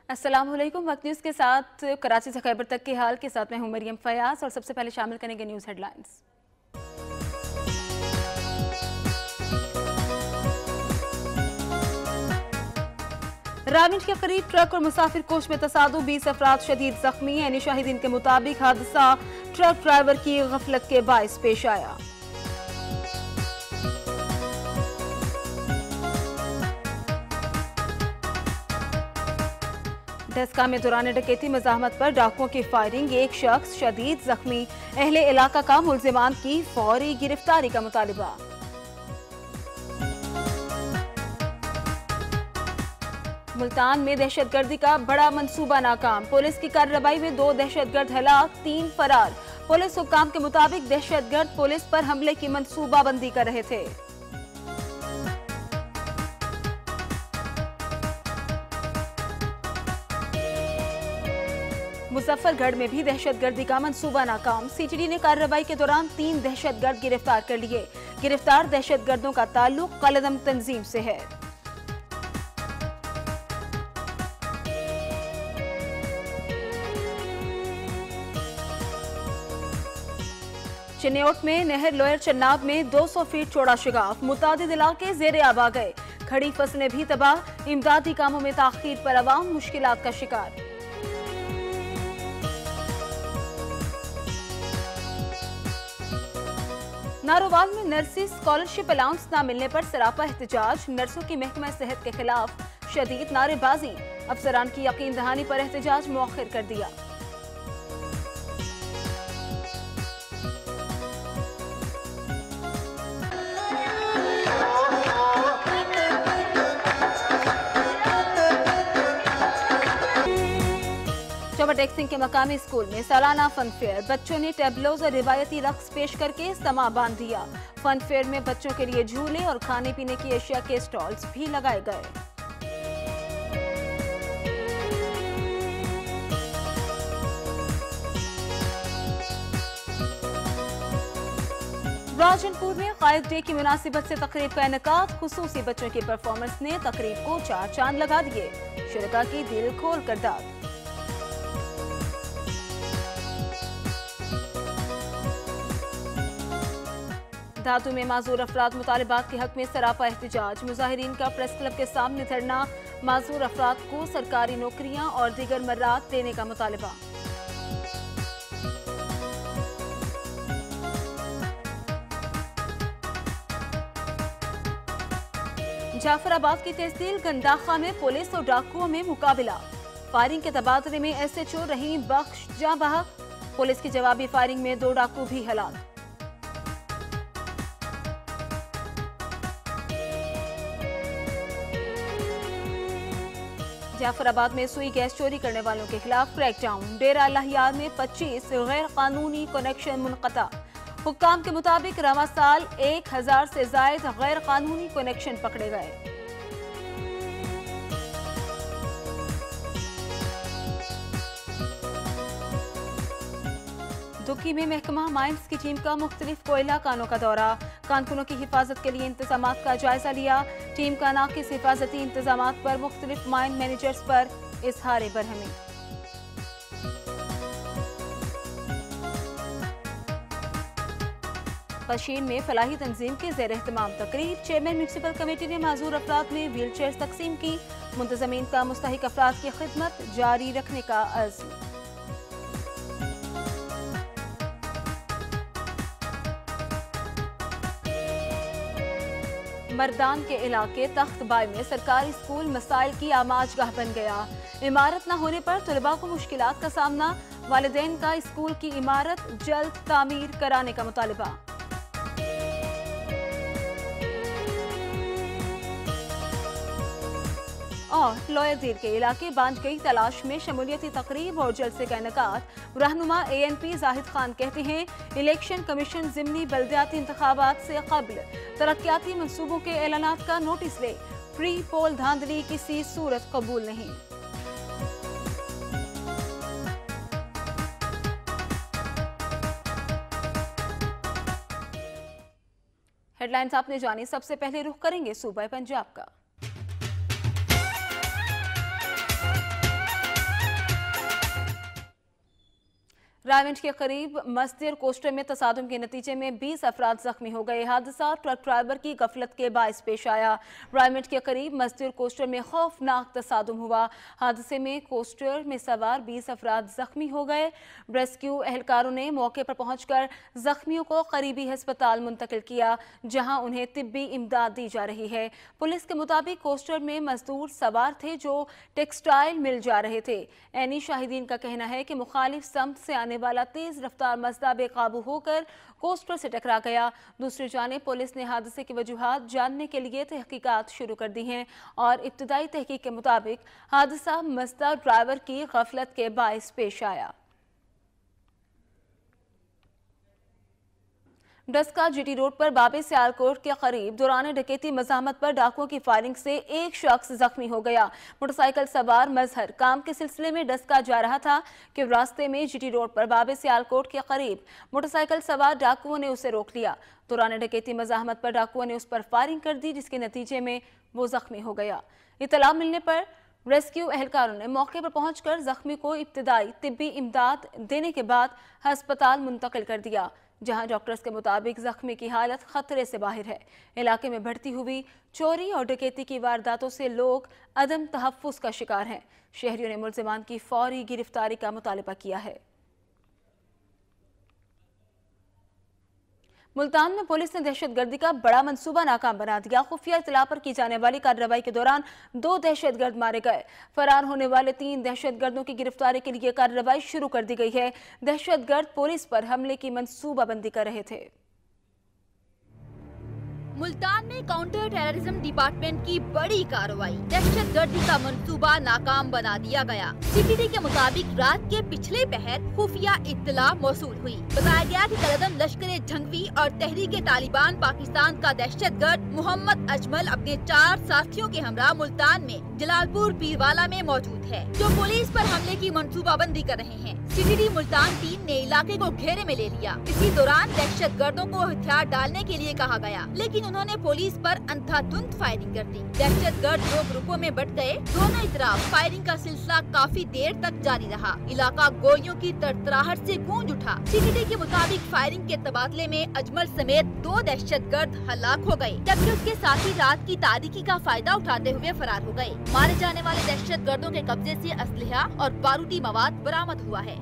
अस्सलाम वालेकुम। वक्त न्यूज़ के साथ कराची से खैबर तक के हाल के साथ मैं हूं मरियम फयाज और सबसे पहले शामिल करेंगे न्यूज़ हेडलाइंस। राविंज के करीब ट्रक और मुसाफिर कोच में तसादुम, 20 अफराद शदीद जख्मी। यानी शाहिदीन के मुताबिक हादसा ट्रक ड्राइवर की गफलत के बायस पेश आया। डस्का में दौरान डकैती मज़ाहमत पर डाकुओं की फायरिंग, एक शख्स शदीद जख्मी। अहले इलाका का मुल्जिमान की फौरी गिरफ्तारी का मुतालिबा। मुल्तान में दहशतगर्दी का बड़ा मंसूबा नाकाम, पुलिस की कार्रवाई में 2 दहशतगर्द हलाक, 3 फरार। पुलिस हुक्काम के मुताबिक दहशतगर्द पुलिस पर हमले की मंसूबाबंदी कर रहे थे। मुजफ्फरगढ़ में भी दहशतगर्दी का मंसूबा नाकाम, सीटीडी ने कार्रवाई के दौरान 3 दहशतगर्द गिरफ्तार कर लिए। गिरफ्तार दहशतगर्दों का ताल्लुक कलदम तंजीम से है। चिन्योट में नहर लोयर चन्नाब में 200 फीट चौड़ा शिगाफ, मुतादिद इलाके ज़ेरे आब आ गए। खड़ी फसलें भी तबाह, इमदादी कामों में ताखीर पर अवाम मुश्किलात का शिकार। नारोवाल में नर्सी स्कॉलरशिप अलाउंस न मिलने पर सरापा एहतजाज, नर्सों की महकमा सेहत के खिलाफ शदीद नारेबाजी। अफसरान की यकीन दहानी पर एहतजाज मौखिर कर दिया। चौबा टेक्सिंग के मकामी स्कूल में सालाना फन फेयर, बच्चों ने टेबलोज और रिवायती रक्स पेश करके समा बांध दिया। फन फेयर में बच्चों के लिए झूले और खाने पीने की अशिया के स्टॉल्स भी लगाए गए। राजनपुर में कायद डे की मुनासिबत से तकरीब का इनेकाद, खुसूसी बच्चों की परफॉर्मेंस ने तकरीब को 4 चांद लगा दिए। शुरका की दिल खोल कर दाद। धातु में माजूर अफराद मुतालिबात के हक में सरापा एहतजाज, मुजाहिरीन का प्रेस क्लब के सामने धरना। माजूर अफराद को सरकारी नौकरियां और दीगर मर्रात देने का मुतालिबा। जाफराबाद की तहसील गंदाखा में पुलिस और डाकुओं में मुकाबला, फायरिंग के तबादले में SHO रहीम बख्श जाँ बहक। पुलिस की जवाबी फायरिंग में 2 डाकू भी हलाक। जाफराबाद में सुई गैस चोरी करने वालों के खिलाफ क्रैकडाउन, डेरा अल्लाहयार में 25 गैर कानूनी कनेक्शन मुनक़ता। हुक्काम के मुताबिक रवा साल 1000 से जायद गैर कानूनी कनेक्शन पकड़े गए। दुकी में महकमा माइंस की टीम का मुख्तलिफ कोयला कानों का दौरा, कानकुनों की हिफाजत के लिए इंतजामात का जायजा लिया। टीम का नाकिस हिफाजती इंतजामात पर मुख्तलिफ माइन मैनेजर्स पर इजहार बरहमी। पशीन में फलाही तंजीम के ज़ेर एहतमाम तकरीब, चेयरमैन म्यूनसिपल कमेटी ने माजूर अफराद में व्हील चेयर तकसीम की। मुंतजमीन का मुस्तहिक अफराद की खिदमत जारी रखने का अज़्म। मर्दान के इलाके तख्तबाई में सरकारी स्कूल मसाइल की आमाजगाह बन गया। इमारत न होने पर तलबा को मुश्किलात का सामना, वालिदैन का स्कूल की इमारत जल्द तामीर कराने का मुतालिबा। और लोयाजीर के इलाके बांजगई तलाश में शमूलियती तकरीब और जलसे का इनेकाद। रहनुमा ANP जाहिद खान कहते हैं, इलेक्शन कमीशन ज़िमनी बल्दियाती इंतखाबात से कबल तरक्याती मंसूबों के ऐलानात का नोटिस ले। प्री पोल धांधली किसी सूरत कबूल नहीं। हेडलाइंस आपने जानी, सबसे पहले रुख करेंगे सूबा पंजाब का। रायगंज के करीब मस्जिद कोस्टर में तसादुम के नतीजे में 20 अफराद जख्मी हो गए। हादसा ट्रक ड्राइवर की गफलत के बायस पेश आया। रायगंज के करीब मस्जिद कोस्टर में खौफनाक तसादुम हुआ। हादसे में कोस्टर में सवार 20 अफराद जख्मी हो गए। रेस्क्यू एहलकारों ने मौके पर पहुंचकर जख्मियों को करीबी अस्पताल मुंतकिल किया, जहां उन्हें तिब्बी इमदाद दी जा रही है। पुलिस के मुताबिक कोस्टर में मजदूर सवार थे जो टेक्सटाइल मिल जा रहे थे। ऐनी शाहिदीन का कहना है कि मुखालिफ समत से आने वाला तेज रफ्तार मजदा बेकाबू होकर कोस्टर से टकरा गया। दूसरी जानिब पुलिस ने हादसे की वजूहात जानने के लिए तहकीकात शुरू कर दी हैं और इब्तदाई तहकीक के मुताबिक हादसा मजदा ड्राइवर की गफलत के बायस पेश आया। डस्का जीटी रोड पर बाबे सियालकोट के करीब दौरान डकैती मज़ाहमत पर डाकुओं की फायरिंग से एक शख्स जख्मी हो गया। मोटरसाइकिल सवार मजहर काम के सिलसिले में डस्का जा रहा था कि रास्ते में जीटी रोड पर बाबे सियालकोट के करीब मोटरसाइकिल सवार डाकुओं ने उसे रोक लिया। दौरान डकैती मज़ाहमत पर डाकुओं ने उस पर फायरिंग कर दी, जिसके नतीजे में वो जख्मी हो गया। इतला मिलने पर रेस्क्यू एहलकारों ने मौके पर पहुंचकर जख्मी को इब्तदाई तिब्बी इमदाद देने के बाद अस्पताल मुंतकिल कर दिया, जहां डॉक्टर्स के मुताबिक जख्मी की हालत खतरे से बाहर है। इलाके में बढ़ती हुई चोरी और डकैती की वारदातों से लोग अदम तहफ्फुज़ का शिकार हैं। शहरियों ने मुलजिमान की फौरी गिरफ्तारी का मुतालबा किया है। मुल्तान में पुलिस ने दहशतगर्दी का बड़ा मंसूबा नाकाम बना दिया। खुफिया इतला पर की जाने वाली कार्रवाई के दौरान 2 दहशतगर्द मारे गए। फरार होने वाले 3 दहशतगर्दों की गिरफ्तारी के लिए कार्रवाई शुरू कर दी गई है। दहशतगर्द पुलिस पर हमले की मंसूबाबंदी कर रहे थे। मुल्तान में काउंटर टेररिज्म डिपार्टमेंट की बड़ी कार्रवाई, दहशतगर्दी का मंसूबा नाकाम बना दिया गया। सीटीडी के मुताबिक रात के पिछले पहर खुफिया इत्तला मौसूल हुई। बताया गया कि कलदम लश्कर जंगवी और तहरीके तालिबान पाकिस्तान का दहशतगर्द मोहम्मद अजमल अपने 4 साथियों के हमरा मुल्तान में जलालपुर पीरवाला में मौजूद है, जो पुलिस पर हमले की मंसूबाबंदी कर रहे हैं। सीटीडी मुल्तान टीम ने इलाके को घेरे में ले लिया। इसी दौरान दहशतगर्दों को हथियार डालने के लिए कहा गया, लेकिन उन्होंने पुलिस पर अंधाधुंध फायरिंग कर दी। दहशतगर्द 2 ग्रुपों में बंट गए। दोनों तरफ फायरिंग का सिलसिला काफी देर तक जारी रहा। इलाका गोलियों की तरतराहट से गूंज उठा। सीटीडी के मुताबिक फायरिंग के तबादले में अजमल समेत 2 दहशतगर्द हलाक हो गए, जबकि उसके साथी रात की तारीकी का फायदा उठाते हुए फरार हो गए। मारे जाने वाले दहशतगर्दों के कब्जे से असलहा और बारूदी मवाद बरामद हुआ है।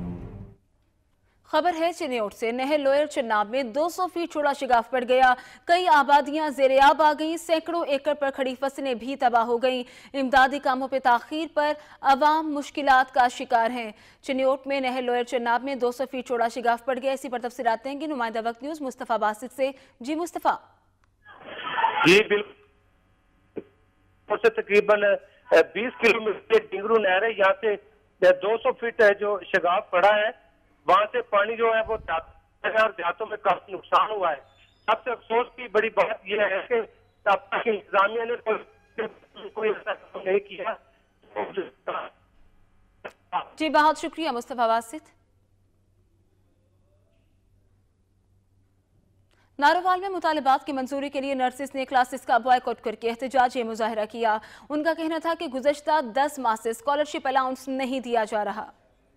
खबर है चिन्योट से। नहर लोयर चन्नाब में 200 फीट चौड़ा शिगाफ पड़ गया। कई आबादियां ज़ेर-ए-आब आ गईं। सैकड़ों एकड़ पर खड़ी फसलें भी तबाह हो गईं। इमदादी कामों पे ताखीर पर अवाम मुश्किलात का शिकार हैं। चिन्योट में नहर लोयर चन्नाब में 200 फीट चौड़ा शिगाफ पड़ गया। इसी पर तफसीलात देंगे नुमाइंदा वक्त न्यूज़ मुस्तफ़ा बासित से। जी मुस्तफ़ा। जी बिल्कुल, तकरीबन 20 किलोमीटर डिंगरू नहर है। यहाँ से 200 फीट है जो शिगाफ पड़ा है, वहां से पानी जो है वो और देहातों में काफी नुकसान हुआ है। सबसे अफसोस की बड़ी बात यह है कि अब तक इंतजामिया ने कोई ऐसा काम नहीं किया। जी बहुत शुक्रिया मुस्तफ़ा वासित। नारोवाल में मुतालिबात की मंजूरी के लिए नर्सिस ने क्लासेस का बॉयकॉट करके एहतजाजी मुजाहरा किया। उनका कहना था कि गुज़श्ता 10 माह से स्कॉलरशिप अलाउंस नहीं दिया जा रहा।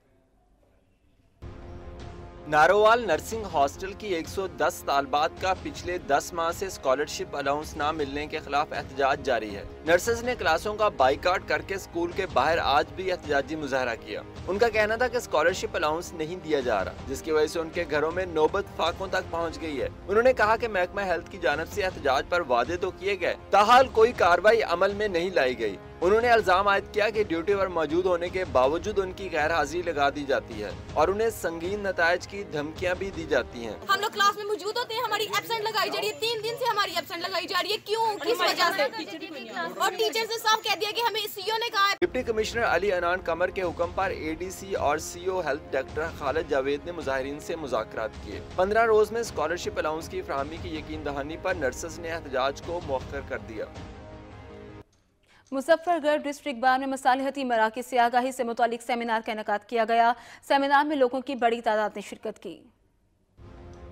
नारोवाल नर्सिंग हॉस्टल की 110 तालबात का पिछले 10 माह से स्कॉलरशिप अलाउंस ना मिलने के खिलाफ एहतजाज जारी है। नर्सेज ने क्लासों का बाइकाट करके स्कूल के बाहर आज भी एहतजाजी मुजाहरा किया। उनका कहना था कि स्कॉलरशिप अलाउंस नहीं दिया जा रहा, जिसकी वजह से उनके घरों में नौबत फाकों तक पहुंच गई है। उन्होंने कहा कि महकमा हेल्थ की जानिब से एहतजाज पर वादे तो किए गए, ताहाल कोई कार्रवाई अमल में नहीं लाई गई। उन्होंने इल्जाम आयद किया कि ड्यूटी पर मौजूद होने के बावजूद उनकी गैर हाजिरी लगा दी जाती है और उन्हें संगीन नतायज की धमकियां भी दी जाती हैं। हम लोग क्लास में मौजूद होते हैं, हमारी एब्सेंट लगाई जा रही है। 3 दिन से हमारी एब्सेंट लगाई जा रही है। क्यों, किस वजह से? और टीचर से साफ कह दिया कि हमें सीईओ ने कहा है। डिप्टी कमिश्नर अली अनान कमर के हुक्म पर एडीसी और CEO health doctor Khalid Javed ने मुजाहिरीन से मुज़ाकरात किए। 15 रोज में स्कॉलरशिप अलाउंस की फराहमी की यकीन दहानी पर नर्सेज ने एहतजाज को मौखर कर दिया। मुजफ्फरगढ़ डिस्ट्रिक्ट बार में मसालिहती मराकज़ से आगाही से मुतालिक सेमिनार का इनेकाद किया गया। सेमिनार में लोगों की बड़ी तादाद ने शिरकत की।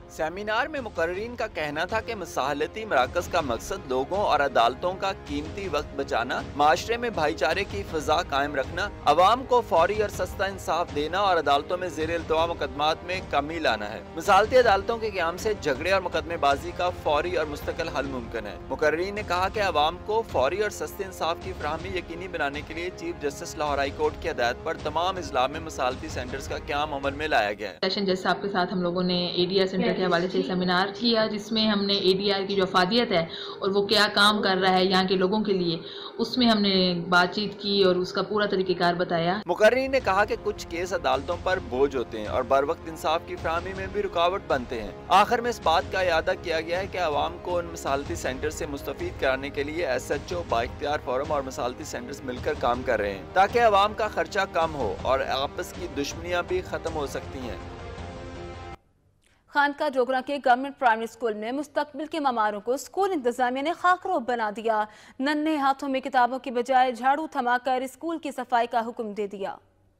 सेमिनार में मुकर्रीन का कहना था कि मसाहलती मराकज का मकसद लोगों और अदालतों का कीमती वक्त बचाना, माशरे में भाईचारे की फिजा कायम रखना, अवाम को फौरी और सस्ता इंसाफ देना और अदालतों में ज़ेर इल्तवा मुकदमात में कमी लाना है। मिसालती अदालतों के क़याम से झगड़े और मुकदमेबाजी का फौरी और मुस्तकिल हल मुमकिन है। मुकर्रीन ने कहा कि अवाम को फौरी और सस्ते इंसाफ की फराहमी यकीनी बनाने के लिए chief justice Lahore high court की हिदायत पर तमाम इजलास में मिसालती सेंटर्स का क़याम अमल में लाया गया है। सेशन जज साहब के साथ हम लोगों ने ADR सेंटर के हवाले से सेमिनार किया, जिसमें हमने ADR की जो अफादियत है और वो क्या काम कर रहा है यहाँ के लोगों के लिए, उसमें हमने बातचीत की और उसका पूरा तरीक़ेकार बताया। मुकर्रीन ने कहा कि कुछ केस अदालतों पर बोझ होते हैं और बर वक्त इंसाफ की फराहमी में भी रुकावट बनते हैं। आखिर में इस बात का इयादा किया गया है कि अवाम को उन मिसालती सेंटर से मुस्तफीद कराने के लिए SHO, बाइख्तियार फोरम और मिसालती सेंटर्स मिलकर काम कर रहे हैं ताकि अवाम का खर्चा कम हो और आपस की दुश्मनियाँ भी खत्म हो सकती हैं। खानका डोगरा के गवर्नमेंट प्राइमरी स्कूल में मुस्तकबिल के ममारों को स्कूल इंतजामिया ने खाकरोब बना दिया। नन्हे हाथों में किताबों की बजाय झाड़ू थमाकर स्कूल की सफाई का हुक्म दे दिया।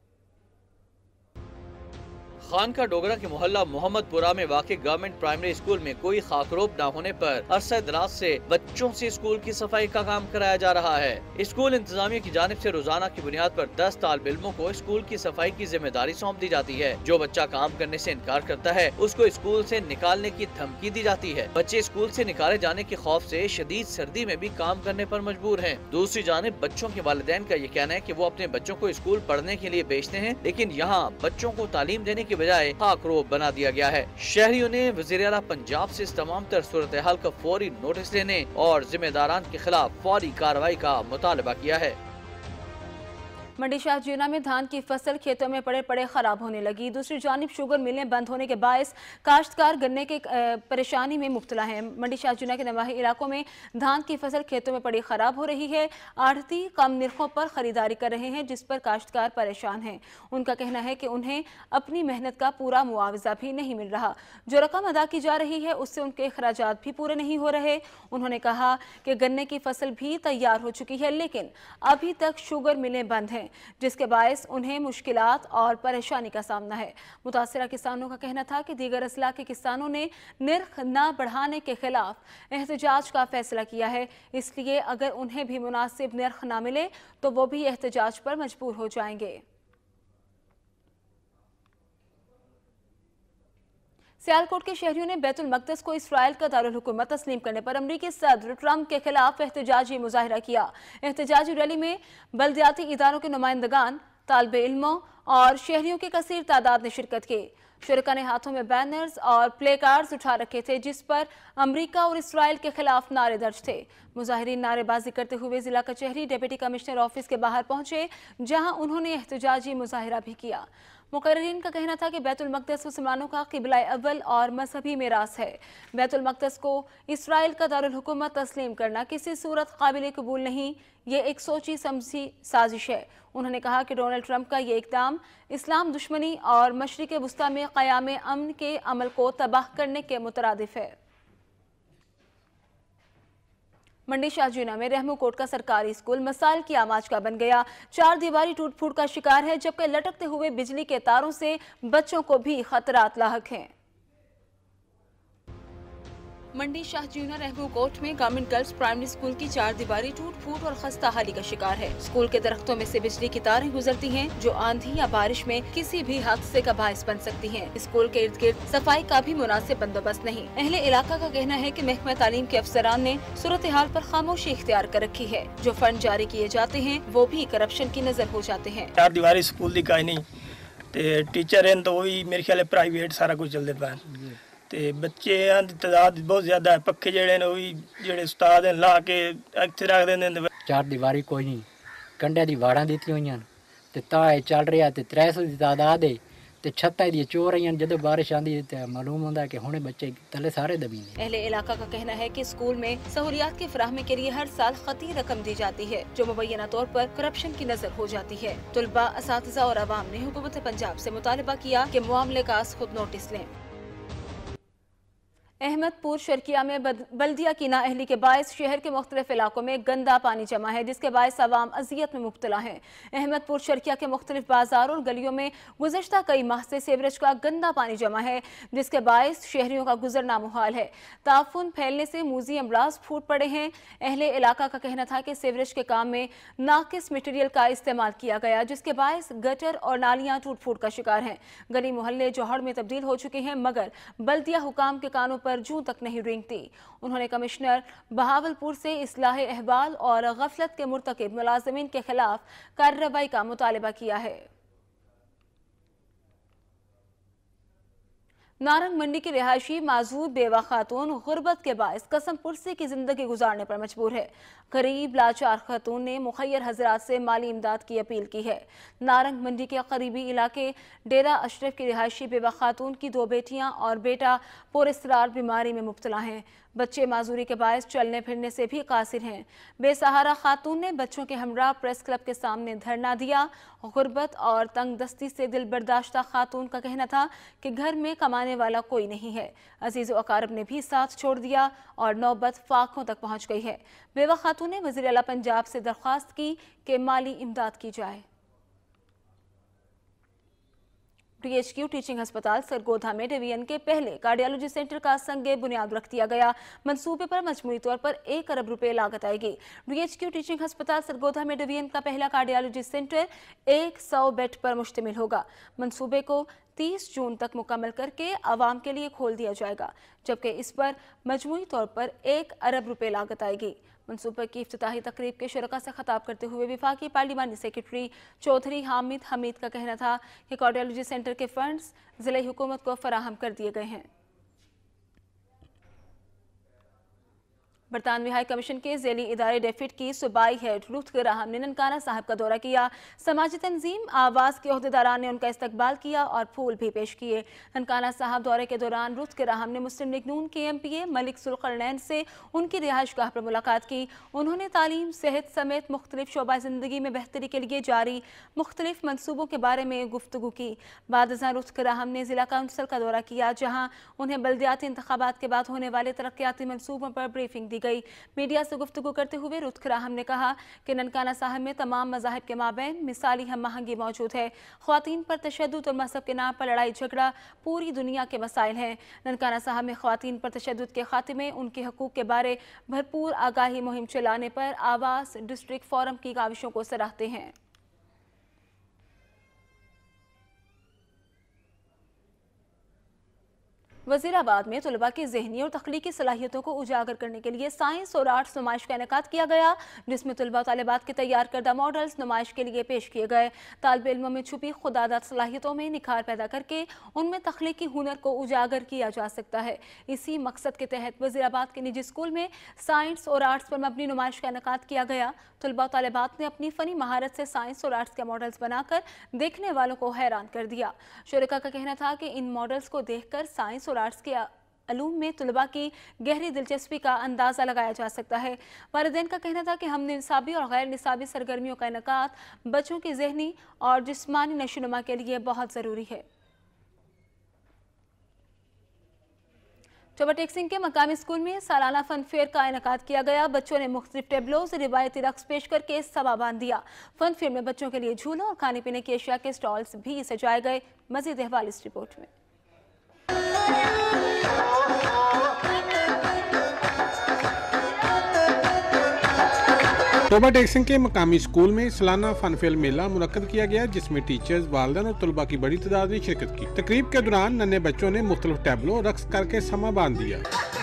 खानका डोगरा के मोहल्ला मोहम्मदपुरा में वाक़ गवर्नमेंट प्राइमरी स्कूल में कोई खाकरोब न होने पर अरसा दराज से बच्चों से स्कूल की सफाई का काम कराया जा रहा है। स्कूल इंतजामिया की जानिब से रोजाना की बुनियाद पर 10 तालिब इल्मों को स्कूल की सफाई की जिम्मेदारी सौंप दी जाती है। जो बच्चा काम करने से इनकार करता है उसको स्कूल से निकालने की धमकी दी जाती है। बच्चे स्कूल से निकाले जाने के खौफ से शदीद सर्दी में भी काम करने पर मजबूर हैं। दूसरी जानिब बच्चों के वालिदैन का ये कहना है कि वो अपने बच्चों को स्कूल पढ़ने के लिए भेजते हैं, लेकिन यहाँ बच्चों को तालीम देने की बजाय खाकरोब बना दिया गया है। शहरियों ने वज़ीर आला पंजाब से इस तमाम तर सूरत हाल का फौरी नोटिस लेने और जिम्मेदारान के खिलाफ फौरी कार्रवाई का मुतालबा किया है। मंडी शाहजीना में धान की फसल खेतों में पड़े पड़े खराब होने लगी। दूसरी जानिब शुगर मिलें बंद होने के बायस काश्तकार गन्ने के परेशानी में मुब्तला हैं। मंडी शाहजीना के नवाही इलाकों में धान की फसल खेतों में पड़ी खराब हो रही है। आढ़ती कम निर्खों पर खरीदारी कर रहे हैं, जिस पर काश्तकार परेशान हैं। उनका कहना है कि उन्हें अपनी मेहनत का पूरा मुआवजा भी नहीं मिल रहा। जो रकम अदा की जा रही है उससे उनके अखराजात भी पूरे नहीं हो रहे। उन्होंने कहा कि गन्ने की फसल भी तैयार हो चुकी है, लेकिन अभी तक शुगर मिलें बंद हैं, जिसके बायस उन्हें मुश्किलात और परेशानी का सामना है। मुतासरा किसानों का कहना था कि दीगर अजला के किसानों ने निर्ख न बढ़ाने के खिलाफ एहतजाज का फैसला किया है, इसलिए अगर उन्हें भी मुनासिब निर्ख न मिले तो वो भी एहतजाज पर मजबूर हो जाएंगे। सियालकोट के शहरियों ने बैतुल मक़दस को इसराइल का दारुल हुकूमत तस्लीम करने पर अमरीकी सदर ट्रंप के खिलाफ एहतजाजी मुजाहिरा किया। एहतजाजी रैली में बल्दियाती इदारों के नुमाइंदगान, तालिबे इल्मों और शहरियों की कसीर तादाद ने शिरकत की। शुरका ने हाथों में बैनर्स और प्ले कार्ड्स उठा रखे थे, जिस पर अमरीका और इसराइल के खिलाफ नारे दर्ज थे। मुजाहिरीन नारेबाजी करते हुए जिला कचहरी डिप्टी कमिश्नर ऑफिस के बाहर पहुंचे, जहां उन्होंने एहतजाजी मुजाहिरा भी किया। मुकर्रीन का कहना था कि बैतुल मक़दस मुसलमानों का क़िबला अव्वल और मजहबी मेरास है। बैतुल मक़दस को इसराइल का दारुल हुकूमत तस्लीम करना किसी सूरत काबिल कबूल नहीं, ये एक सोची समझी साजिश है। उन्होंने कहा कि डोनाल्ड ट्रंप का ये इक़दाम इस्लाम दुश्मनी और मशरिक़ वुस्ता में क़याम अमन के अमल को तबाह करने के मुतरादिफ है। मंडी शाहजीना में रहमू कोट का सरकारी स्कूल मसाइल की आमाज का बन गया। 4 दीवारी टूट फूट का शिकार है, जबकि लटकते हुए बिजली के तारों से बच्चों को भी खतरात लाहक हैं। मंडी शाहजीना रहमू कोट में गवर्नमेंट गर्ल्स प्राइमरी स्कूल की 4 दीवारी टूट फूट और खस्ता हाली का शिकार है। स्कूल के दरख्तों में से बिजली की तारें गुजरती हैं, जो आंधी या बारिश में किसी भी हादसे का बायस बन सकती हैं। स्कूल के इर्द गिर्द सफाई का भी मुनासिब बंदोबस्त नहीं। अहले इलाका का कहना है कि महकमा तालीम के अफसरान ने सूरत हाल पर खामोशी इख्तियार कर रखी है। जो फंड जारी किए जाते हैं वो भी करप्शन की नजर हो जाते हैं। 4 दीवारी स्कूल की काई नहीं, टीचर हैं तो वही मेरे ख्याल प्राइवेट सारा कुछ चलते पाए, ते बच्चे की तादाद बहुत ज्यादा है। पक्के जेड़े ने वही जेड़े उस्ताद हैं ला के इत्थे रख देंदे। 4 दीवारी कोई नहीं, कंडे दी वाड़ां दित्ती होईयां ते ताए चल रहा ते 300 दी तादाद है ते छत्तां दी चोर आईयां। जदों बारिश आंदी ते मालूम होंदा कि हुणे बच्चे तले सारे दबी ने। अहले इलाका का कहना है कि स्कूल में सहूलियात की फराहमी के लिए हर साल खती रकम दी जाती है, जो मुबैना तौर पर करप्शन की नजर हो जाती है। तुलबा, असातिज़ा और अवाम ने हुकूमत पंजाब से मुतालबा किया कि मामले का खुद नोटिस लें। अहमदपुर शर्किया में बल्दिया की नाअहली के बायस शहर के मुख्तलिफ इलाकों में गंदा पानी जमा है, जिसके बायस आवाम अजियत में मुब्तला है। अहमदपुर शर्किया के मुख्तलिफ बाजारों और गलियों में गुज़श्ता कई माह से सीवरेज का गंदा पानी जमा है, जिसके बायस शहरियों का गुजरना मुहाल है। ताफुन फैलने से मूजी अमराज फूट पड़े हैं। अहले इलाका का कहना था कि सीवरेज के काम में नाकिस मटीरियल का इस्तेमाल किया गया, जिसके बायस गटर और नालियां टूट फूट का शिकार हैं। गली मोहल्ले जौहड़ में तब्दील हो चुके हैं, मगर बल्दिया हुकाम के कानों पर जूं तक नहीं रेंगती। उन्होंने कमिश्नर बहावलपुर से इस्लाह अहवाल और गफलत के मुर्तकिब मुलाजिमीन के खिलाफ कार्रवाई का मुतालबा किया है। नारंग मंडी की रिहायशी माजूद बेवा खातून गुर्बत के बायस कसम पुरसी की जिंदगी गुजारने पर मजबूर है। गरीब लाचार खातून ने मुखैर हजरात से माली इमदाद की अपील की है। नारंग मंडी के करीबी इलाके डेरा अशरफ की रिहायशी बेवा खातून की 2 बेटियां और बेटा पुरस्रार बीमारी में मुब्तला हैं। बच्चे माजूरी के बायस चलने फिरने से भी कासिर हैं। बेसहारा खातून ने बच्चों के हमरा प्रेस क्लब के सामने धरना दिया। गुर्बत और तंग दस्ती से दिल बर्दाश्ता खातून का कहना था कि घर में कमाने वाला कोई नहीं है। अजीज अकारब ने भी साथ छोड़ दिया और नौबत फाकों तक पहुंच गई है। बेवा खातून ने वज़ीर आला पंजाब से दरख्वास्त की कि माली इमदाद की जाए। DHQ टीचिंग अस्पताल सरगोधा में डिवीजन के पहले कार्डियोलॉजी सेंटर का संगे बुनियाद रख दिया गया। मंसूबे पर मजमूई तौर पर 1 अरब रुपए लागत आएगी। DHQ टीचिंग अस्पताल सरगोधा में डिवीजन का पहला कार्डियोलॉजी सेंटर 100 बेड पर मुश्तमिल होगा। मंसूबे को 30 जून तक मुकम्मल करके आवाम के लिए खोल दिया जाएगा, जबकि इस पर मजमूई तौर पर 1 अरब रुपए लागत आएगी। मनसूबे की इफ्तिताही तकरीब के शुरका से खिताब करते हुए विफाकी पार्लिमानी सेक्रेटरी चौधरी हामिद हमीद का कहना था कि कार्डियोलॉजी सेंटर के फंड्स जिले हुकूमत को फराहम कर दिए गए हैं। बरतानवी हाई कमीशन के ज़ेली इदारे डेफिट की सूबाई हेड रुथ ग्राहम ने ननकाना साहब का दौरा किया। समाजी तंजीम आवाज़ के अहदेदारान ने उनका इस्तकबाल किया और फूल भी पेश किए। ननकाना साहब दौरे के दौरान रुथ ग्राहम ने मुस्लिम लीग नून के MPA मलिक सुल्करनैन से उनकी रिहाइश गाह पर मुलाकात की। उन्होंने तालीम, सेहत समेत मुख्तलिफ शोबा ज़िंदगी में बेहतरी के लिए जारी मुख्तलिफ मनसूबों के बारे में गुफ्तगू की। बाद रुथ ग्राहम ने ज़िला काउंसिल का दौरा किया, जहाँ उन्हें बल्दियाती इंतखाबात के बाद होने वाले तरक्याती मनसूबों पर ब्रीफिंग दी गई। मीडिया से गुफ्तगू करते हुए रुथ ग्राहम ने कहा कि ननकाना साहब में तमाम मज़ाहिब के माबैन मिसाली हम आहंगी मौजूद है। ख्वातीन पर तशद्दुद और मज़हब के नाम पर लड़ाई झगड़ा पूरी दुनिया के मसाइल हैं। ननकाना साहब में ख्वातीन पर तशद्दुद के खात्मे, उनके हकूक़ के बारे भरपूर आगाही मुहिम चलाने पर आवास डिस्ट्रिक्ट फोरम की काविशों को सराहते हैं। वज़ीराबाद में तलबा की ज़हनी और तख्लीकी सलाहियतों को उजागर करने के लिए साइंस और आर्ट्स नुमाइश का इनेकाद किया गया, जिसमें तलबा तालिबात के तैयार करदा मॉडल्स नुमाइश के लिए पेश किए गए। तालिब इल्मों में छुपी खुदादात सलाहियतों में निखार पैदा करके उनमें तख्लीकी हुनर को उजागर किया जा सकता है। इसी मकसद के तहत वज़ीराबाद के निजी स्कूल में साइंस और आर्ट्स पर मबनी नुमाइश का इनेकाद किया गया। तलबा तालिबात ने अपनी फ़नी महारत से साइंस और आर्ट्स के मॉडल्स बनाकर देखने वालों को हैरान कर दिया। शुरका का कहना था कि इन मॉडल्स को देखकर साइंस और आर्ट्स के अलूम में तलबा की गहरी दिलचस्पी का अंदाज़ा लगाया जा सकता है। वालिदैन का कहना था कि हमने निसाबी और गैर निसाबी सरगर्मियों का इनेकाद बच्चों की ज़हनी और जिस्मानी नशोनुमा के लिए बहुत ज़रूरी है। चौबा टेक सिंह के मकामी स्कूल में सालाना फन फेयर का इनेकाद किया गया। बच्चों ने मुख्तलिफ टेबलों से रिवायती रक्स पेश करके सवा बांध दिया। फन फेयर में बच्चों के लिए झूलों और खाने पीने की अशिया के स्टॉल्स भी सजाए गए। मजीद अहवाल इस रिपोर्ट में। चौबा टेक सिंह के मकामी स्कूल में सालाना फन फेयर मेला मुनक्कद किया गया, जिसमें टीचर्स, वालिदैन और तलबा की बड़ी तादाद ने शिरकत की। तकरीब के दौरान नन्हे बच्चों ने मुख्तलिफ टैबलों रक्स करके समा बांध दिया।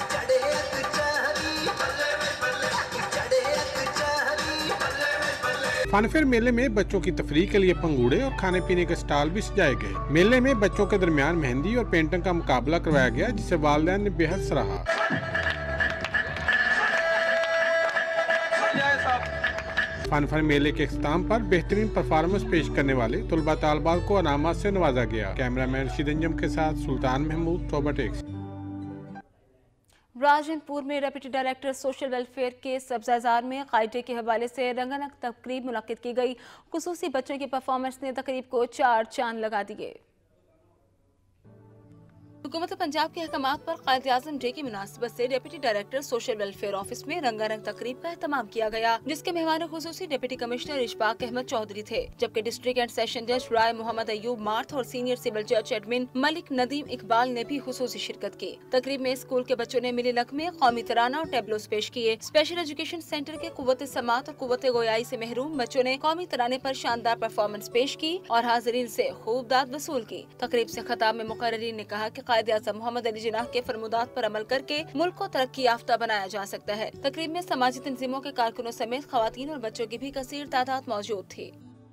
फन फेयर मेले में बच्चों की तफरीह के लिए पंगूड़े और खाने पीने के स्टॉल भी सजाए गए। मेले में बच्चों के दरमियान मेहंदी और पेंटिंग का मुकाबला करवाया गया, जिसे वालिदैन ने बेहद सराहा। फन फेयर मेले के इख्तिताम पर बेहतरीन परफॉर्मेंस पेश करने वाले तलबा तालिबात को अनामात से नवाजा गया। कैमरामैन रशीद अंजम के साथ सुल्तान महमूद, चौबा टेक। राजनपुर में डिप्टी डायरेक्टर सोशल वेलफेयर के सब्जाजार में कायदे के हवाले से रंगारंग तकरीब मुनक्किद की गई। खुसूसी बच्चों की परफॉर्मेंस ने तकरीब को 4 चांद लगा दिए। हुकूमत पंजाब के अहकामात पर क़ायद-ए-आज़म डे की मुनासिबत से deputy director social welfare office में रंगारंग तकरीब का एहतमाम किया गया, जिसके मेहमान खुसूसी डिप्टी कमिश्नर इशफाक अहमद चौधरी थे, जबकि डिस्ट्रिक्ट एंड सेशन जज राय मोहम्मद अयूब मार्थ और सीनियर सिविल जज एडमिन मलिक नदीम इकबाल ने भी खुसूसी शिरकत की। तकरीब में स्कूल के बच्चों ने मिली लकमे, कौमी तराना और टेबलोस पेश किए। स्पेशल एजुकेशन सेंटर के कुव्वत समात और कुव्वत गोयाई से महरूम बच्चों ने कौमी तराने पर शानदार परफॉर्मेंस पेश की और हाजिरीन से खूब दाद वसूल की। तकरीब से खिताब में मुकर्रिरीन ने कहा कि क़ायद-ए-आज़म मोहम्मद अली जिन्नाह के फरमुदात पर अमल करके मुल्क को तरक्की याफ्ता बनाया जा सकता है। तकरीब में समाजी तंजीमों के कारकुनों समेत खवातीन और बच्चों की भी कसीर तादाद मौजूद थी।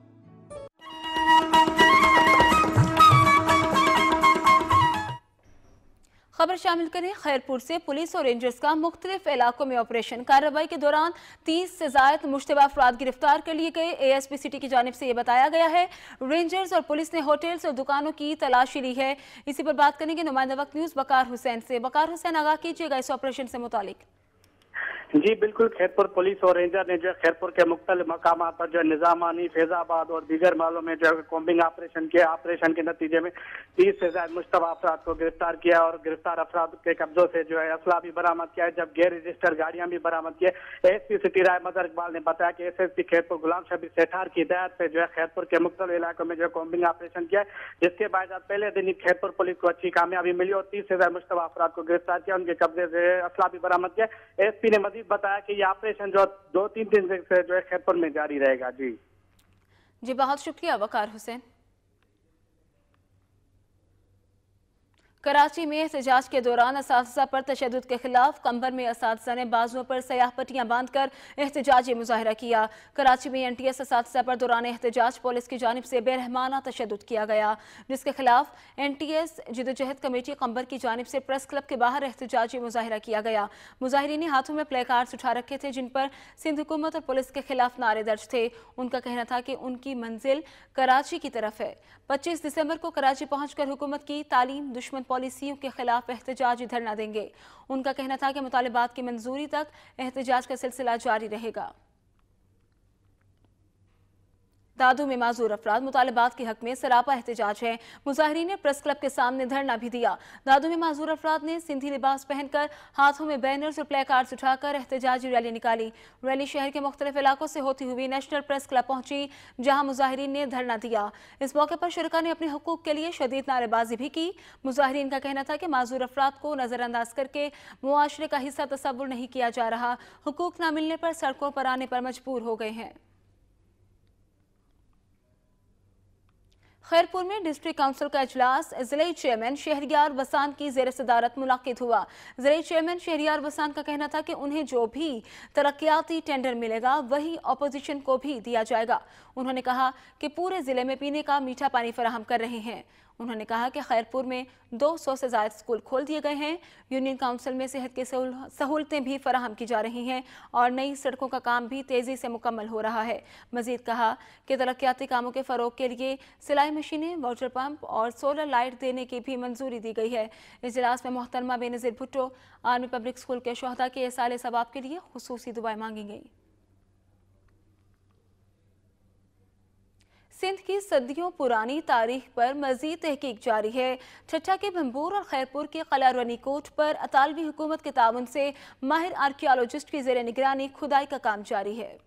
खबर शामिल करें खैरपुर से। पुलिस और रेंजर्स का मुख्तलिफ इलाकों में ऑपरेशन। कार्रवाई के दौरान 30 से ज़ायद मुश्तबा अफराद गिरफ्तार कर लिए गए। ASP सिटी की जानिब से ये बताया गया है। रेंजर्स और पुलिस ने होटल्स और दुकानों की तलाशी ली है। इसी पर बात करेंगे नुमाइंदा वक्त न्यूज़ बकार हुसैन से। बकार हुसैन, आगाह कीजिएगा इस ऑपरेशन से मुतालिक। जी बिल्कुल, खैरपुर पुलिस और रेंजर ने जो है खैरपुर के मुख्तलिफ मकामात पर जो है निजामानी, फैजाबाद और दीगर मालों में जो है कॉम्बिंग ऑपरेशन किया। ऑपरेशन के नतीजे में 30 से ज्यादा मुश्तबा अफराद को गिरफ्तार किया और गिरफ्तार अफराद के कब्जों से जो है असला भी बरामद किया है, जब गैर रजिस्टर गाड़ियां भी बरामद की। ASP सिटी राय मदर इकबाल ने बताया कि SSP खैरपुर गुलाम शबीर सेठार की हिदायत पे जो है खैरपुर के मुख्तलिफ इलाकों में जो कॉम्बिंग ऑपरेशन किया, जिसके बाद पहले दिन ही खैरपुर पुलिस को अच्छी कामयाबी मिली और 30 से ज्यादा मुश्तबा अफराद को गिरफ्तार किया, उनके कब्जे से असला भी बरामद किया। ASP ने मजीद बताया कि ये ऑपरेशन जो 2-3 दिन से जो है खैरपुर में जारी रहेगा। जी बहुत शुक्रिया वकार हुसैन। कराची में एहतजाज के दौरान असातिज़ा पर तशद्दुद के खिलाफ कंबर में असातिज़ा ने बाजुओं पर सयाह पट्टियां बांधकर एहतजाजी मुजाहरा किया। कराची में NTS असातिज़ा पर दौरान एहतजाज पुलिस की जानिब से बेरहमाना तशद्दुद किया गया, जिसके खिलाफ NTS जिदोजहद कमेटी कंबर की जानिब से प्रेस क्लब के बाहर एहतजाजी मुजाहरा किया गया। मुजाहिरीन ने हाथों में प्ले कार्ड्स उठा रखे थे जिन पर सिंध हुकूमत और पुलिस के खिलाफ नारे दर्ज थे। उनका कहना था कि उनकी मंजिल कराची की तरफ है। 25 दिसंबर को कराची पहुंचकर हुकूमत की तालीम दुश्मन पॉलिसियों के खिलाफ एहतजाजी धरना देंगे। उनका कहना था कि मुतालिबात की मंजूरी तक एहतजाज का सिलसिला जारी रहेगा। दादू में माजूर अफराद मुतालिबात के हक में सरापा एहतजाज है। मुजाहिरीन ने प्रेस क्लब के सामने धरना भी दिया। दादू में माजूर अफराद ने सिंधी लिबास पहनकर हाथों में बैनर्स और प्ले कार्ड्स उठाकर एहतजाजी रैली निकाली। रैली शहर के मुख्तलिफ इलाकों से होती हुई नेशनल प्रेस क्लब पहुंची, जहां मुजाहिरीन ने धरना दिया। इस मौके पर शुरका ने अपने हुकूक के लिए शदीद नारेबाजी भी की। मुजाहिरीन का कहना था कि माजूर अफराद को नजरअंदाज करके मुआशरे का हिस्सा तस्वुर नहीं किया जा रहा। हुकूक न मिलने पर सड़कों पर आने पर मजबूर हो गए हैं। खैरपुर में डिस्ट्रिक्ट काउंसिल का इजलास जिले चेयरमैन शहरियार वसान की ज़ेर सदारत मुनाकिद हुआ। जिले चेयरमैन शहरियार वसान का कहना था कि उन्हें जो भी तरक्याती टेंडर मिलेगा वही अपोजिशन को भी दिया जाएगा। उन्होंने कहा कि पूरे जिले में पीने का मीठा पानी फराहम कर रहे हैं। उन्होंने कहा कि खैरपुर में 200 से ज़ायद स्कूल खोल दिए गए हैं। यूनियन काउंसिल में सेहत की सहूलतें भी फराहम की जा रही हैं और नई सड़कों का काम भी तेज़ी से मुकम्मल हो रहा है। मजीद कहा कि तरक्याती कामों के फ़रोग के लिए सिलाई मशीनें, वाटर पंप और सोलर लाइट देने की भी मंजूरी दी गई है। इजलास में मोहतरमा Benazir Bhutto army public school के शोहदा के साले सवाब के लिए खुसूसी दुआएं मांगी गई। सिंध की सदियों पुरानी तारीख पर मजीद तहकीक जारी है। ठट्ठा के भंबूर और खैरपुर के किला रनीकोट पर अतालवी हुकूमत के ताउन से माहिर आर्कियोलॉजिस्ट की ज़ेर निगरानी खुदाई का काम जारी है।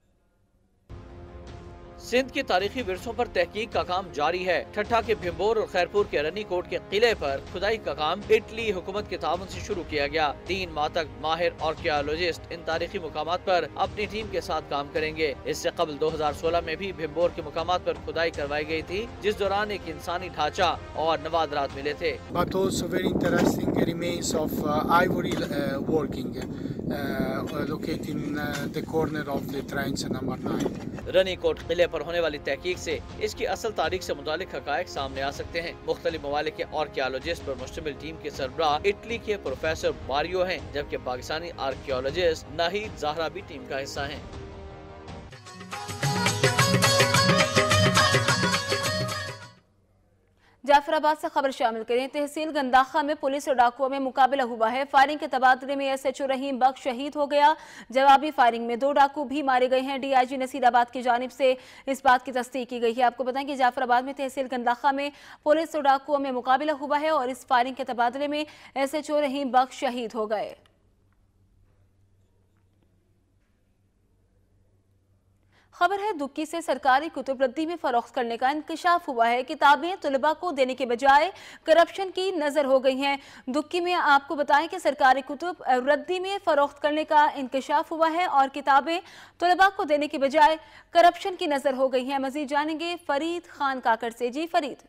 सिंध के तारीखी विरसों पर तहकीक का काम जारी है। ठट्ठा के भिम्बोर और खैरपुर के रनीकोट के किले पर खुदाई का काम इटली हुकूमत के ताउन से शुरू किया गया। 3 माह तक माहिर आर्कियोलॉजिस्ट इन तारीखी मुकामात पर अपनी टीम के साथ काम करेंगे। इससे कबल 2016 में भी भिम्बोर के मुकामात पर खुदाई करवाई गई थी, जिस दौरान एक इंसानी ढांचा और नवादरात मिले थे। But also very interesting remains of ivory working located in the corner of the trench number 9. रनीकोट किले पर होने वाली तहकीक से इसकी असल तारीख से मुतालिक हकायक सामने आ सकते हैं। मुख्तलिफ ममालिक के आर्कियोलॉजिस्ट पर मुश्तमिल टीम के सरबराह इटली के प्रोफेसर बारियो हैं, जबकि पाकिस्तानी आर्कियोलॉजिस्ट नाहिद ज़हरा भी टीम का हिस्सा हैं। जाफर जाफराबाद से खबर शामिल करें। तहसील गंदाखा में पुलिस और डाकुओं में मुकाबला हुआ है। फायरिंग के तबादले में SHO रहीम बख्श शहीद हो गया। जवाबी फायरिंग में 2 डाकू भी मारे गए हैं। DIG नसीराबाद की जानिब से इस बात की तस्दीक की गई है। आपको बताएं कि जाफराबाद में तहसील गंदाखा में पुलिस और डाकुओं में मुकाबला हुआ है और इस फायरिंग के तबादले में SHO रहीम बख्श शहीद हो गए। खबर है दुक्की से सरकारी कुतुब रद्दी में फरोख्त करने का इंकशाफ हुआ है। किताबें तलबा को देने के बजाय करप्शन की नजर हो गई हैं। दुक्की में आपको बताएं कि सरकारी कुतुब रद्दी में फरोख्त करने का इंकशाफ हुआ है और किताबें तलबा को देने के बजाय करप्शन की नजर हो गई हैं। मजीद जानेंगे फरीद खान काकड़ से। जी फरीद।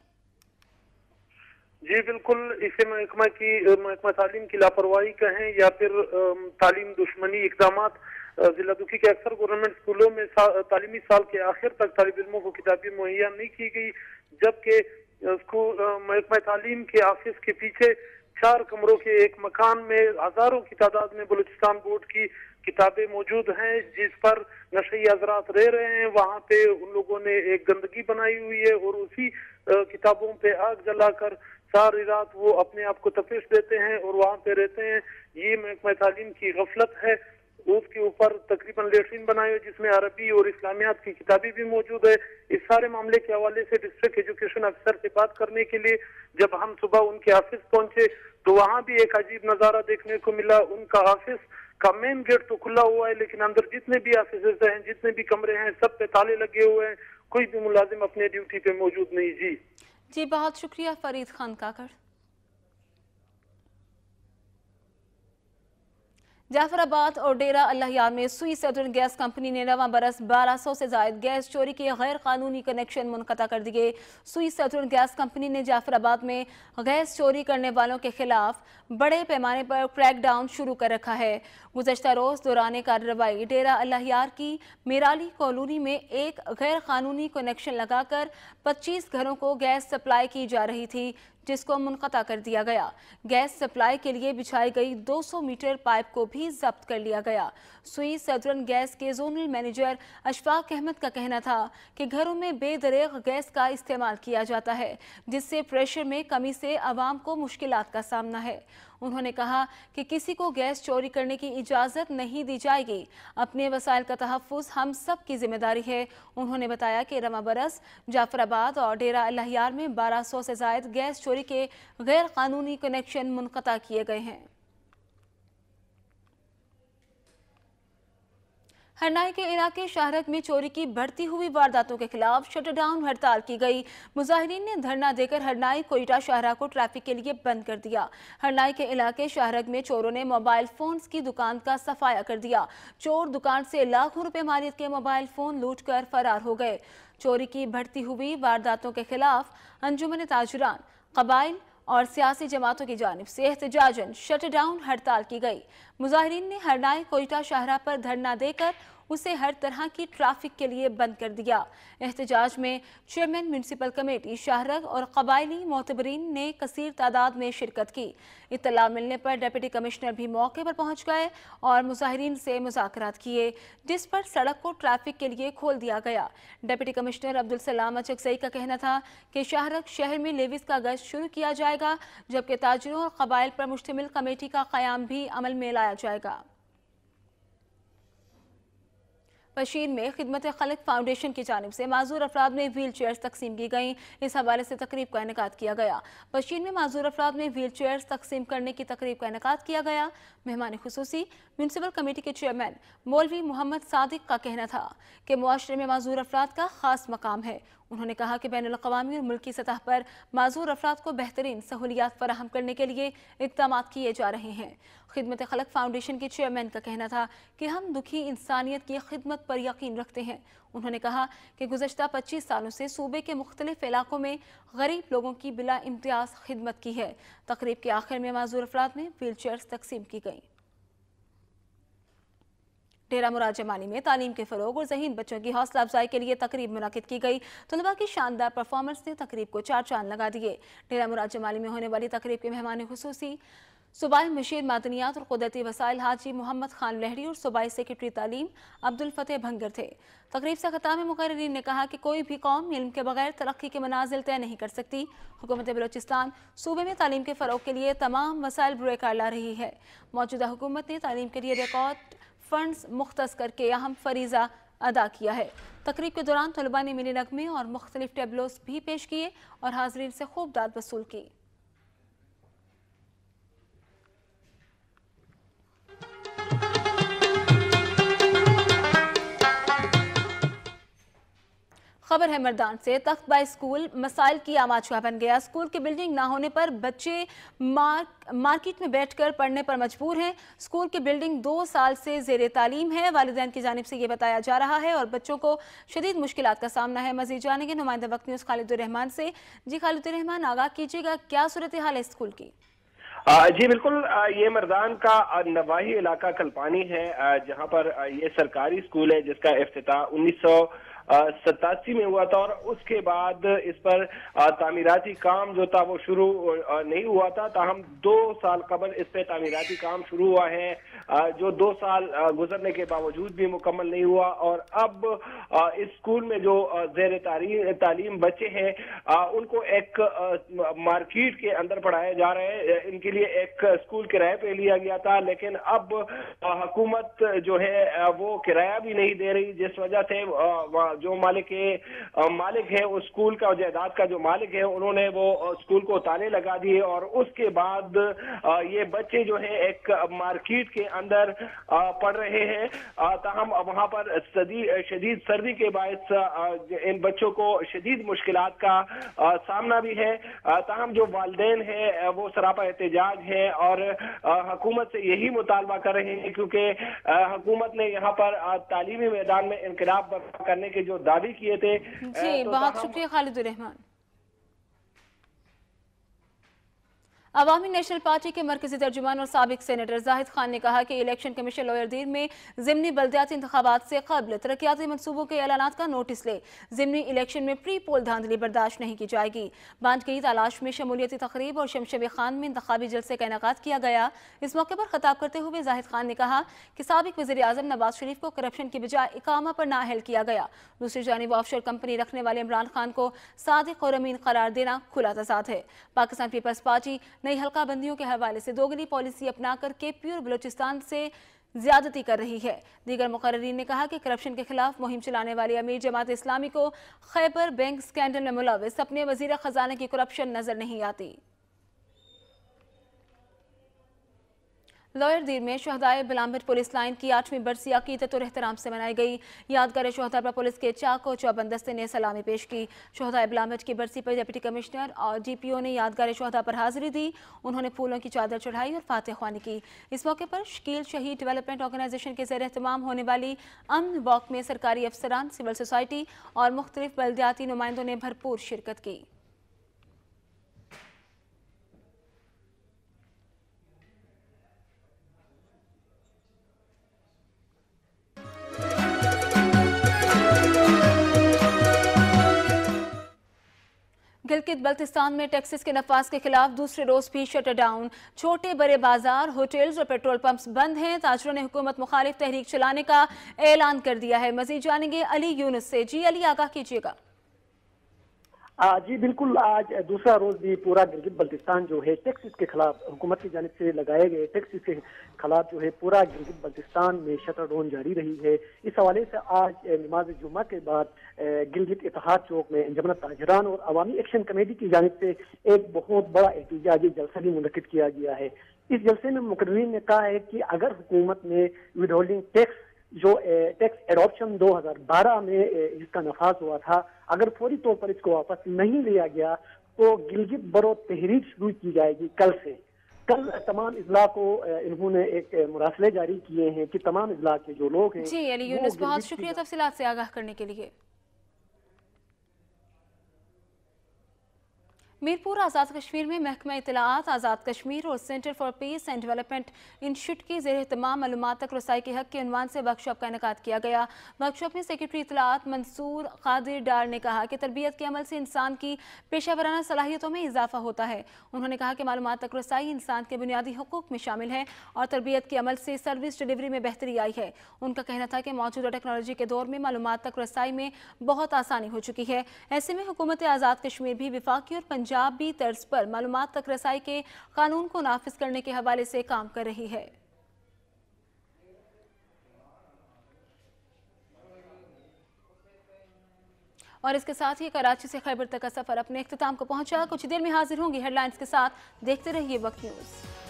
जी बिल्कुल, इसे महकमा तालीम की लापरवाही कहें या फिर तालीम दुश्मनी इकदामात जिला दुखी के अक्सर गवर्नमेंट स्कूलों में तालीमी साल के आखिर तक तालिब इल्मों को किताबें मुहैया नहीं की गई, जबकि स्कूल महकमा तालीम के ऑफिस के पीछे 4 कमरों के एक मकान में हजारों की तादाद में बलूचिस्तान बोर्ड की किताबें मौजूद हैं, जिस पर नशई हजरात रह रहे हैं। वहाँ पे उन लोगों ने एक गंदगी बनाई हुई है और उसी किताबों पे आग जलाकर सारी रात वो अपने आप को तपिश देते हैं और वहाँ पे रहते हैं। ये महकमा तालीम की गफलत है। उसके ऊपर तकरीबन लेटरिन बनाए हुए जिसमें अरबी और इस्लामियात की किताबें भी मौजूद है। इस सारे मामले के हवाले से डिस्ट्रिक्ट एजुकेशन अफसर से बात करने के लिए जब हम सुबह उनके ऑफिस पहुंचे तो वहाँ भी एक अजीब नजारा देखने को मिला। उनका ऑफिस का मेन गेट तो खुला हुआ है, लेकिन अंदर जितने भी ऑफिस हैं, जितने भी कमरे हैं, सब पे ताले लगे हुए हैं। कोई भी मुलाजिम अपने ड्यूटी पे मौजूद नहीं। जी बहुत शुक्रिया फरीद खान काकड़। जाफराबाद और डेरा अल्लाहयार में सुई सदर्न गैस कंपनी ने रवां बरस 1200 से जायद गैस चोरी के गैर कानूनी कनेक्शन मुनक़ता कर दिए। सुई सदर्न गैस कंपनी ने जाफराबाद में गैस चोरी करने वालों के खिलाफ बड़े पैमाने पर क्रैकडाउन शुरू कर रखा है। गुज़श्ता रोज़ दौरान कार्रवाई डेरा अल्लाहयार की मेराली कॉलोनी में एक गैर कानूनी कनेक्शन लगाकर 25 घरों को गैस सप्लाई की जा रही थी, जिसको मुनक़ता कर दिया गया। गैस सप्लाई के लिए बिछाई गई 200 मीटर पाइप को भी जब्त कर लिया गया। सुई सदरन गैस के जोनल मैनेजर अशफाक अहमद का कहना था कि घरों में बेदरेग गैस का इस्तेमाल किया जाता है, जिससे प्रेशर में कमी से आवाम को मुश्किलात का सामना है। उन्होंने कहा कि किसी को गैस चोरी करने की इजाज़त नहीं दी जाएगी। अपने वसाइल का तहफ़्फ़ुज़ हम सब की जिम्मेदारी है। उन्होंने बताया कि रवां बरस जाफराबाद और डेरा अल्लाहयार में 1200 से ज़ायद गैस चोरी के गैर कानूनी कनेक्शन मुनक़ता किए गए हैं। हरनाई के इलाके शाहरग में चोरी की बढ़ती हुई वारदातों के खिलाफ शटडाउन हड़ताल की गई। मुजाहिरीन ने धरना देकर हरनाई कोयटा शाहरा को ट्रैफिक के लिए बंद कर दिया। हरनाई के इलाके शाहरग में चोरों ने मोबाइल फोन्स की दुकान का सफाया कर दिया। चोर दुकान से लाखों रुपए मालियत के मोबाइल फोन लूट कर फरार हो गए। चोरी की बढ़ती हुई वारदातों के खिलाफ अंजुमन ताजुरान, कबाइल और सियासी जमातों की जानिब से एहतजाजन शटडाउन हड़ताल की गई। मुजाहिरीन ने हरनाई कोयटा शाहरा पर धरना देकर उसे हर तरह की ट्रैफिक के लिए बंद कर दिया। एहतजाज में चेयरमैन म्यूनसिपल कमेटी शाहरग और कबायली मोतबरीन ने कसीर तादाद में शिरकत की। इत्तला मिलने पर डिप्टी कमिश्नर भी मौके पर पहुंच गए और मुजाहिरीन से मुज़ाकरात किए, जिस पर सड़क को ट्रैफिक के लिए खोल दिया गया। डिप्टी कमिश्नर अब्दुल सलाम अचकजई का कहना था कि शाहरग शहर में लेविस का गश्त शुरू किया जाएगा, जबकि ताजिरों और कबाइल पर मुश्तमिल कमेटी का क़याम भी अमल में लाया जाएगा। पशीन में खिदमत खलक फाउंडेशन की जानिब से माजूर अफराद में व्हील चेयर्स तकसीम की गई। इस हवाले से तकरीब का इनेकाद किया गया। पशीन में माजूर अफराद में व्हील चेयर्स तकसीम करने की तकरीब का इनेकाद किया गया। मेहमान खुसूसी म्यूनसिपल कमेटी के चेयरमैन मौलवी मोहम्मद सादिक का कहना था कि मुआशरे में माजूर अफराद का खास मकाम है। उन्होंने कहा कि बैनुल अक़वामी और मुल्की सतह पर माजूर अफराद को बेहतरीन सहूलियात फराहम करने के लिए इक़दामात किए जा रहे हैं। खिदमत खलक फाउंडेशन के चेयरमैन का कहना था कि हम दुखी इंसानियत की खिदमत पर यकीन रखते हैं। उन्होंने कहा कि गुज़श्ता 25 सालों से सूबे के मुख्तलिफ इलाकों में गरीब लोगों की बिला इम्तियाज़ खिदमत की है। तकरीब के आखिर में माजूर अफराद में व्हील चेयर्स तकसीम की गई। डेरा मुराद जमानी में तालीम के फ़रोग़ और ज़हीन बच्चों की हौसला अफजाई के लिए तकरीब मुनाकिद की गई। तलबा की शानदार परफॉर्मेंस ने तकरीब को 4 चांद लगा दिए। डेरा मुराद जमानी में होने वाली तकरीब के मेहमान खुसूसी सूबाई मशीर मादनियात और कुदरती वसाइल हाजी मोहम्मद खान लहरी और सूबाई सेक्रेटरी तालीम अब्दुल फतेह भंगर थे। तकरीब से खिताब में मुकर्रिरीन ने कहा कि कोई भी कौम इल्म के बगैर तरक्की के मनाजिल तय नहीं कर सकती। हुकूमत बलोचिस्तान सूबे में तालीम के फ़रोग के लिए तमाम वसाइल बुरेकार ला रही है। मौजूदा हुकूमत ने तालीम के लिए रिकॉर्ड फंड्स मुख्तस करके अहम फरीज़ा अदा किया है। तकरीब के दौरान तलबा ने मिनी नगमे और मुख्तलिफ टेबलोस भी पेश किए और हाजरीन से खूब दाद वसूल की। खबर है मर्दान से। तख्तबाई स्कूल मसाइल की आमाचुआ बन गया। स्कूल की बिल्डिंग ना होने पर बच्चे मार्केट में बैठकर पढ़ने पर मजबूर हैं। स्कूल की बिल्डिंग 2 साल से ज़ेरे तालीम है, वालिदैन की जानिब से ये बताया जा रहा है और बच्चों को शदीद मुश्किलात का सामना है। मज़ीद जानेंगे नुमाइंदा वक्त न्यूज़ खालिदुर्रहमान से। जी खालिदुर्रहमान, आगाह कीजिएगा, क्या सूरत हाल है स्कूल की? जी बिल्कुल, ये मर्दान का नवाही इलाका कलपानी है, जहाँ पर ये सरकारी स्कूल है जिसका इफ्तिताह 1987 में हुआ था और उसके बाद इस पर तामीराती काम जो था वो शुरू नहीं हुआ था। ताहम 2 साल कबल इस पे तामीराती काम शुरू हुआ है, जो 2 साल गुजरने के बावजूद भी मुकम्मल नहीं हुआ। और अब इस स्कूल में जो ज़ेर तालीम बच्चे हैं उनको एक मार्केट के अंदर पढ़ाया जा रहा है। इनके लिए एक स्कूल किराए पे लिया गया था, लेकिन अब हुकूमत जो है वो किराया भी नहीं दे रही, जिस वजह से जो मालिक है उस स्कूल का, जायदाद का जो मालिक है, उन्होंने वो स्कूल को ताले लगा दिए और उसके बाद ये बच्चे जो है एक मार्केट के अंदर पढ़ रहे हैं। ताहम वहां पर शदीद सर्दी के बायस इन बच्चों को शदीद मुश्किलात का सामना भी है। ताहम जो वालिदैन है वो सरापा एहतजाज है और हुकूमत से यही मुतालबा कर रहे हैं, क्योंकि हुकूमत ने यहाँ पर तालीमी मैदान में इनकलाब बर्पा करने के जो दावे किए थे। जी बहुत शुक्रिया खालिदुर्रहमान। अवामी नेशनल पार्टी के मरकजी तर्जुमान और साबिक सेनेटर जाहिद खान ने कहा कि इलेक्शन कमीशन लॉयरदीर में ज़िमनी बल्दियाती इंतखाबात से कबल तरक्याती मनसूबों के ऐलानात का नोटिस ले। ज़िमनी इलेक्शन में प्री पोल धांधली बर्दाश्त नहीं की जाएगी। बांध की तलाश में शमूलियती तकरीब और शमशबे खान में इंतखाबी जलसे का इनेकाद किया गया। इस मौके पर खिताब करते हुए जाहिद खान ने कहा कि साबिक वज़ीर आज़म नवाज शरीफ को करप्शन की बजाय इकामा पर नाअहल किया गया। दूसरी जानिब ऑफशोर कंपनी रखने वाले इमरान खान को सादिक और अमीन करार देना खुला तज़ाद है। पाकिस्तान पीपल्स पार्टी नई हल्का बंदियों के हवाले से दोगली पॉलिसी अपना कर के प्योर बलोचिस्तान से ज्यादती कर रही है। दीगर मुकर्रिरीन ने कहा कि करप्शन के खिलाफ मुहिम चलाने वाली अमीर जमात इस्लामी को खैबर बैंक स्कैंडल में मुलविस अपने वजीर खजाना की करप्शन नजर नहीं आती। लॉयरदीर में शहदाए बिलामट पुलिस लाइन की 8वीं बरसी अकीदत और एहतराम से मनाई गई। यादगार शहदा पर पुलिस के चाको चौबंद दस्ते ने सलामी पेश की। शहदाए बिलामट की बरसी पर डिप्टी कमिश्नर और DPO ने यादगार शहदा पर हाजिरी दी। उन्होंने फूलों की चादर चढ़ाई और फातह ख्वानी की। इस मौके पर शकील शहीद डेवलपमेंट ऑर्गेनाइजेशन के ज़ेर एहतमाम होने वाली अमन वॉक में सरकारी अफसरान, सिविल सोसाइटी और मुख्तलिफ बल्दियाती नुमाइंदों ने भरपूर शिरकत की। गिलगित बल्तिस्तान में टैक्सेस के नफाज के खिलाफ दूसरे रोज भी शटर डाउन। छोटे बड़े बाजार, होटल्स और पेट्रोल पंप्स बंद हैं। ताजरों ने हुकूमत मुखालिफ तहरीक चलाने का ऐलान कर दिया है। मजीद जानेंगे अली यूनुस से। जी अली, आगाह कीजिएगा। जी बिल्कुल, आज दूसरा रोज भी पूरा गिलगित बल्तिस्तान जो है टैक्सेस के खिलाफ हुकूमत की जानिब से लगाए गए टैक्सेस के खिलाफ जो है पूरा गिलगित बल्तिस्तान में शटर डाउन जारी रही है। इस हवाले से आज नमाज जुम्मा के बाद गिलगित इत्तेहाद चौक में अंजुमन ताजरान और अवामी एक्शन कमेटी की जानिब से एक बहुत बड़ा एहतजाजी जलसा भी मुनक्किद किया गया है। इस जलसे में मुकर्रिरीन ने कहा है कि अगर हुकूमत ने विद होल्डिंग टैक्स जो टैक्स एडॉप्शन 2012 में इसका नफाज हुआ था, अगर फौरी तौर पर इसको वापस नहीं लिया गया तो गिलगित बरो तहरीक शुरू की जाएगी। कल तमाम इजला को इन्होंने एक मुरासले जारी किए हैं कि तमाम इजला के जो लोग हैं। जी अली यूनुस, बहुत शुक्रिया तफसीलात से आगाह करने के लिए। मीरपुर आज़ाद कश्मीर में महकमा इत्तलाआत आज़ाद कश्मीर और centre for peace and development institute की ज़ेर तमाम मालूमात तक रसाई के हक के उन्वान से वर्कशॉप का इनेकाद किया गया। वर्कशॉप में सेक्रेटरी इत्तलाआत मंसूर कादिर डार ने कहा कि तरबियत के अमल से इंसान की पेशावराना सलाहियतों में इजाफा होता है। उन्होंने कहा कि मालूमात तक रसाई इंसान के बुनियादी हुकूक में शामिल है और तरबियत के अमल से सर्विस डिलीवरी में बेहतरी आई है। उनका कहना था कि मौजूदा टेक्नोलॉजी के दौर में मालूमात तक रसाई में बहुत आसानी हो चुकी है। ऐसे में हुकूमत आज़ाद कश्मीर भी विफाकी और पंजाबी तर्ज पर मालूमात तक रसाई के कानून को नाफिज करने के हवाले से काम कर रही है। और इसके साथ ही कराची से खैबर तक का सफर अपने इख्तिताम को पहुंचा। कुछ देर में हाजिर होंगी हेडलाइंस के साथ। देखते रहिए वक्त न्यूज़।